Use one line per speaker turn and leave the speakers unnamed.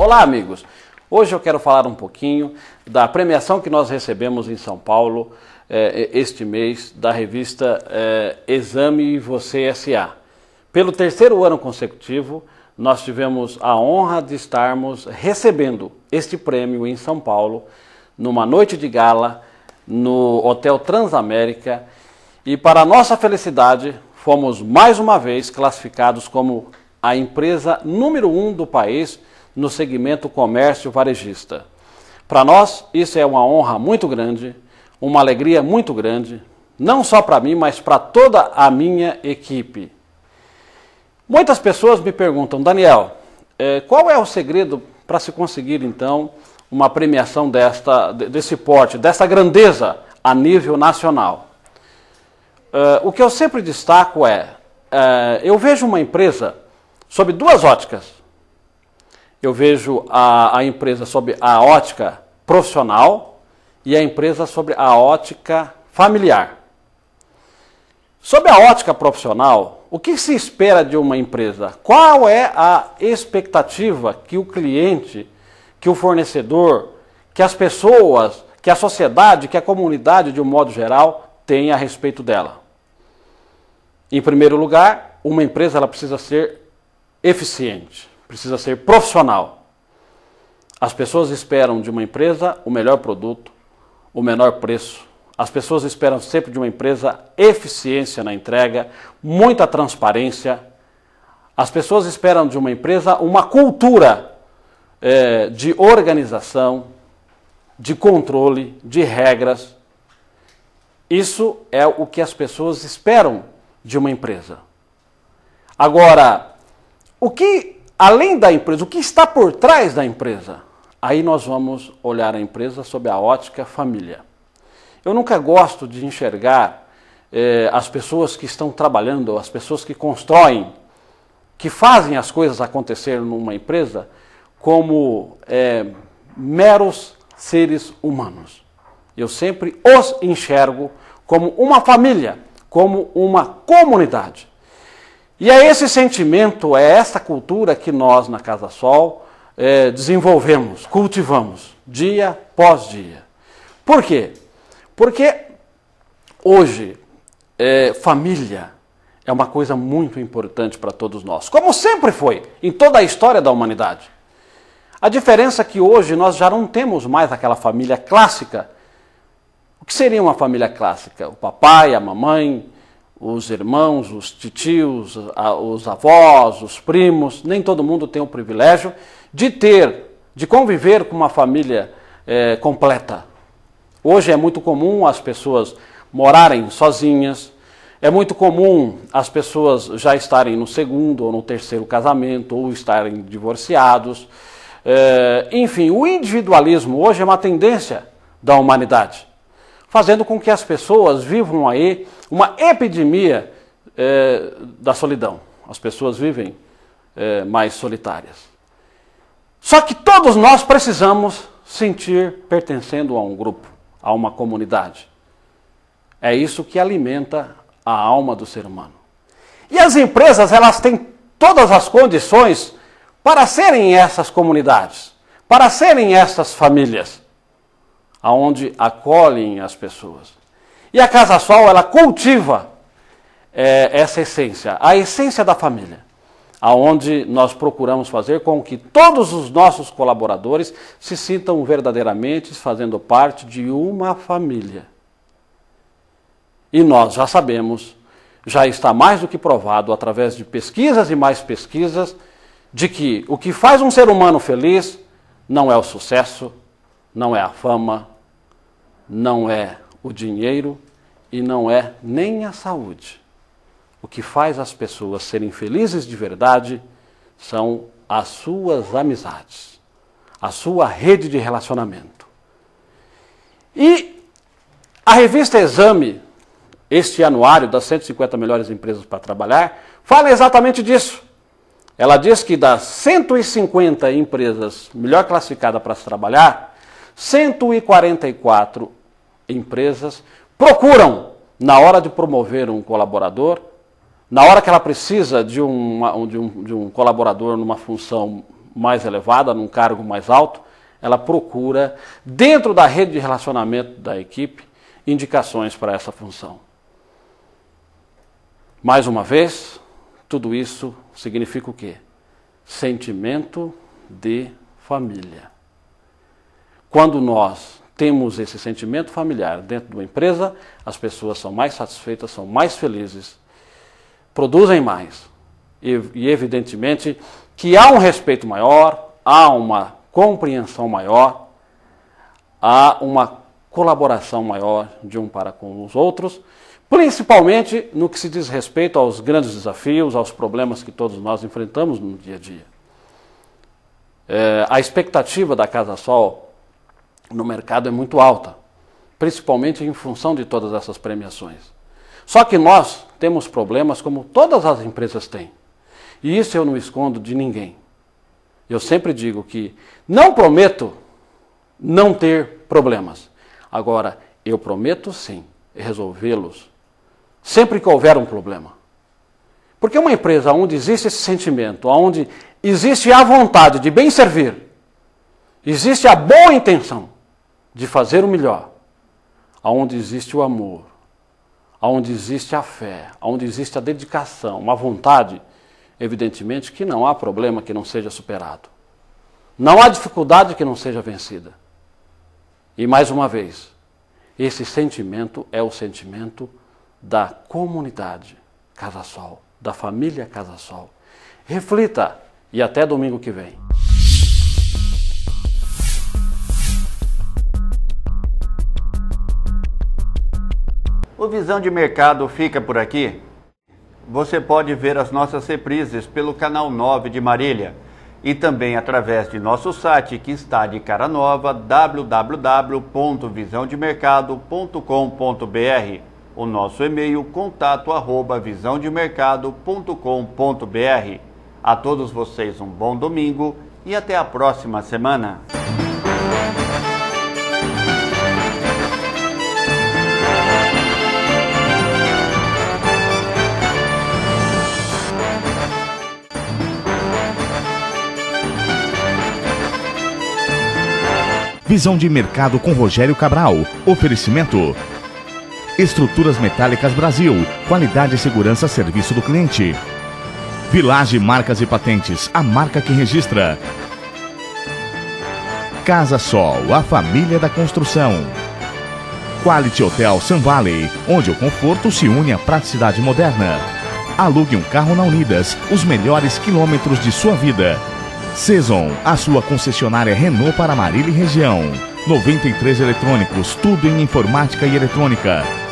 Olá, amigos! Hoje eu quero falar um pouquinho da premiação que nós recebemos em São Paulo este mês da revista Exame Você S.A. Pelo terceiro ano consecutivo, nós tivemos a honra de estarmos recebendo este prêmio em São Paulo, numa noite de gala, no Hotel Transamérica, e para nossa felicidade, fomos mais uma vez classificados como a empresa número 1 do país no segmento comércio varejista. Para nós, isso é uma honra muito grande, uma alegria muito grande, não só para mim, mas para toda a minha equipe. Muitas pessoas me perguntam, Daniel, qual é o segredo para se conseguir, então, uma premiação desse porte, dessa grandeza a nível nacional? O que eu sempre destaco eu vejo uma empresa sob duas óticas. Eu vejo a empresa sob a ótica profissional e a empresa sob a ótica familiar. Sob a ótica profissional, o que se espera de uma empresa? Qual é a expectativa que o cliente, que o fornecedor, que as pessoas, que a sociedade, que a comunidade de um modo geral tem a respeito dela? Em primeiro lugar, uma empresa ela precisa ser eficiente, precisa ser profissional. As pessoas esperam de uma empresa o melhor produto, o menor preço. As pessoas esperam sempre de uma empresa eficiência na entrega, muita transparência. As pessoas esperam de uma empresa uma cultura de organização, de controle, de regras. Isso é o que as pessoas esperam de uma empresa. Agora, além da empresa, o que está por trás da empresa? Aí nós vamos olhar a empresa sob a ótica família. Eu nunca gosto de enxergar as pessoas que estão trabalhando, as pessoas que constroem, que fazem as coisas acontecer numa empresa, como meros seres humanos. Eu sempre os enxergo como uma família, como uma comunidade. E é esse sentimento, é essa cultura que nós na Casa Sol desenvolvemos, cultivamos, dia após dia. Por quê? Porque hoje família é uma coisa muito importante para todos nós, como sempre foi, em toda a história da humanidade. A diferença é que hoje nós já não temos mais aquela família clássica. O que seria uma família clássica? O papai, a mamãe, os irmãos, os titios, os avós, os primos. Nem todo mundo tem o privilégio de conviver com uma família completa. Hoje é muito comum as pessoas morarem sozinhas, é muito comum as pessoas já estarem no segundo ou no terceiro casamento, ou estarem divorciados. Enfim, o individualismo hoje é uma tendência da humanidade, fazendo com que as pessoas vivam aí uma epidemia da solidão. As pessoas vivem mais solitárias. Só que todos nós precisamos sentir pertencendo a um grupo, a uma comunidade. É isso que alimenta a alma do ser humano. E as empresas, elas têm todas as condições para serem essas comunidades, para serem essas famílias, aonde acolhem as pessoas. E a Casa Sol, ela cultiva essa essência, a essência da família, aonde nós procuramos fazer com que todos os nossos colaboradores se sintam verdadeiramente fazendo parte de uma família. E nós já sabemos, já está mais do que provado através de pesquisas e mais pesquisas, de que o que faz um ser humano feliz não é o sucesso, não é a fama, não é o dinheiro e não é nem a saúde. O que faz as pessoas serem felizes de verdade são as suas amizades, a sua rede de relacionamento. E a revista Exame, este anuário das 150 melhores empresas para trabalhar, fala exatamente disso. Ela diz que das 150 empresas melhor classificadas para se trabalhar, 144 empresas procuram, na hora de promover um colaborador, na hora que ela precisa de um colaborador numa função mais elevada, num cargo mais alto, ela procura, dentro da rede de relacionamento da equipe, indicações para essa função. Mais uma vez, tudo isso significa o quê? Sentimento de família. Quando nós temos esse sentimento familiar dentro de uma empresa, as pessoas são mais satisfeitas, são mais felizes, produzem mais. E evidentemente que há um respeito maior, há uma compreensão maior, há uma colaboração maior de um para com os outros, principalmente no que se diz respeito aos grandes desafios, aos problemas que todos nós enfrentamos no dia a dia. A expectativa da Casa Sol no mercado é muito alta, principalmente em função de todas essas premiações. Só que nós temos problemas como todas as empresas têm. E isso eu não escondo de ninguém. Eu sempre digo que não prometo não ter problemas. Agora, eu prometo sim resolvê-los sempre que houver um problema. Porque uma empresa onde existe esse sentimento, onde existe a vontade de bem servir, existe a boa intenção de fazer o melhor, onde existe o amor, onde existe a fé, onde existe a dedicação, uma vontade, evidentemente que não há problema que não seja superado. Não há dificuldade que não seja vencida. E mais uma vez, esse sentimento é o sentimento da comunidade Casa Sol, da família Casa Sol. Reflita e até domingo que vem.
O Visão de Mercado fica por aqui. Você pode ver as nossas reprises pelo canal 9 de Marília e também através de nosso site que está de cara nova, www.visãodemercado.com.br. O nosso e-mail contato@visãodemercado.com.br. A todos vocês um bom domingo e até a próxima semana.
Visão de Mercado com Rogério Cabral. Oferecimento: Estruturas Metálicas Brasil. Qualidade e segurança a serviço do cliente. Village Marcas e Patentes. A marca que registra. Casa Sol. A família da construção. Quality Hotel Sun Valley. Onde o conforto se une à praticidade moderna. Alugue um carro na Unidas. Os melhores quilômetros de sua vida. Sezon, a sua concessionária Renault para Marília e região. 93 Eletrônicos, tudo em informática e eletrônica.